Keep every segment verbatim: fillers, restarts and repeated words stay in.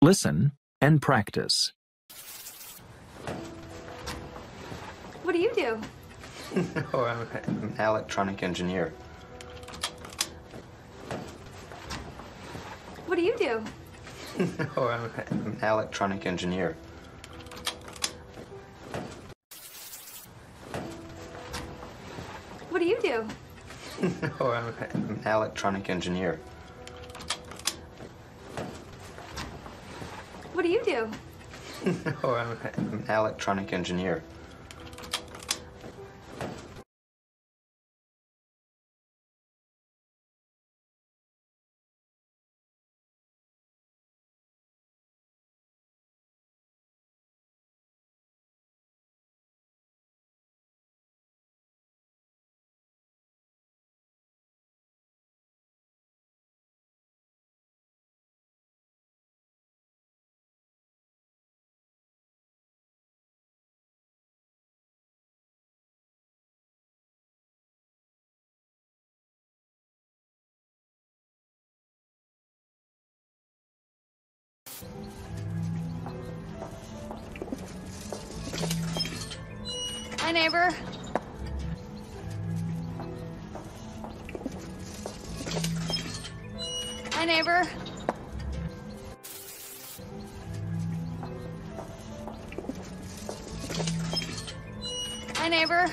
Listen and practice. What do you do? Oh, I'm an electronic engineer. What do you do? Oh, I'm an electronic engineer. What do you do? Oh, I'm an electronic engineer. What do you do? Oh, I'm an electronic engineer. Hi, neighbor. Hi, neighbor. Hi, neighbor.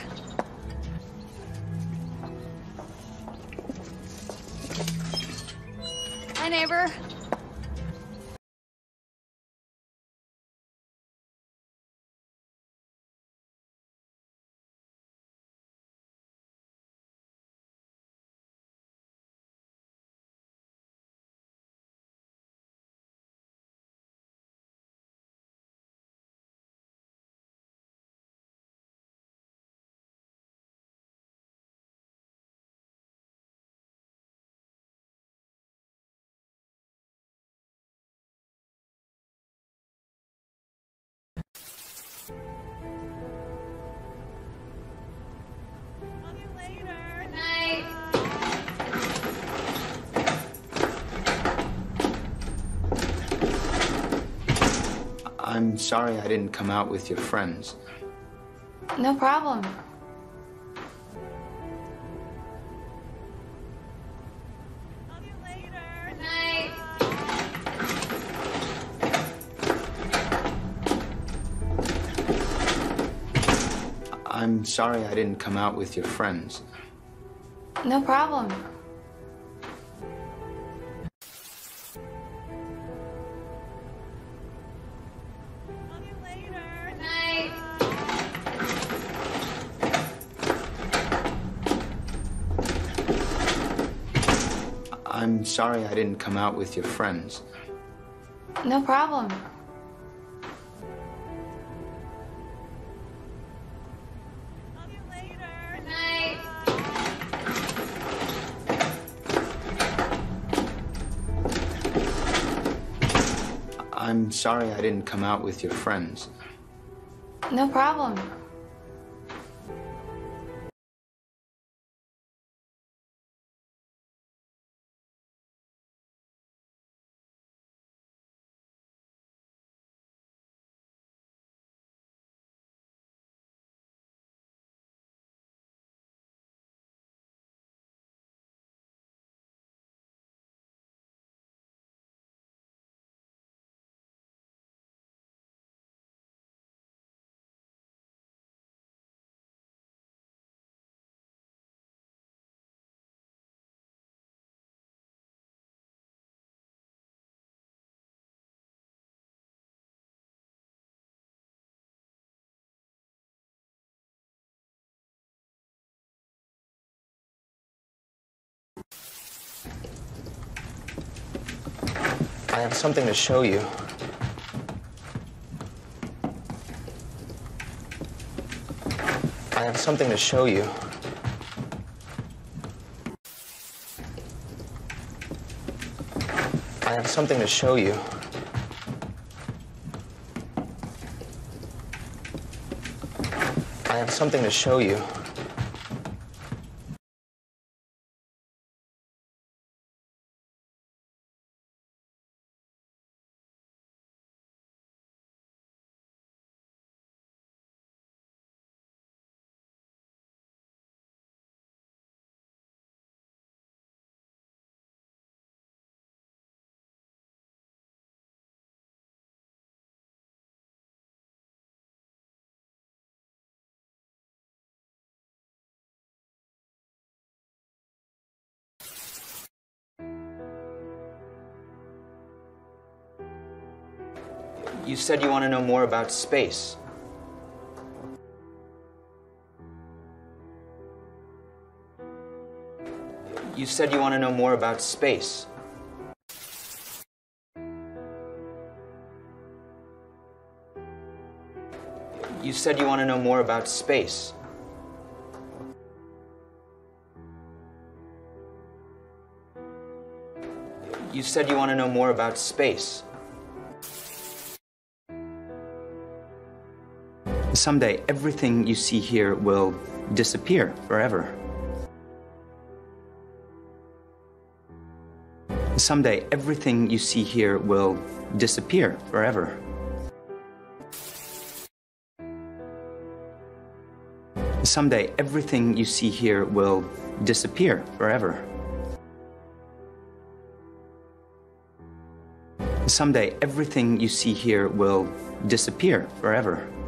Hi, neighbor. Love you later. Good night. I'm sorry I didn't come out with your friends. No problem. Love you later. Good night. I'm sorry I didn't come out with your friends. No problem. Love you later. Good night. I'm sorry I didn't come out with your friends. No problem. Love you later. Good night. I'm sorry I didn't come out with your friends. No problem. I have something to show you. I have something to show you. I have something to show you. I have something to show you. You said you want to know more about space. You said you want to know more about space. You said you want to know more about space. You said you want to know more about space. Someday, everything you see here will disappear forever. Someday, everything you see here will disappear forever. Someday, everything you see here will disappear forever. Someday, everything you see here will disappear forever.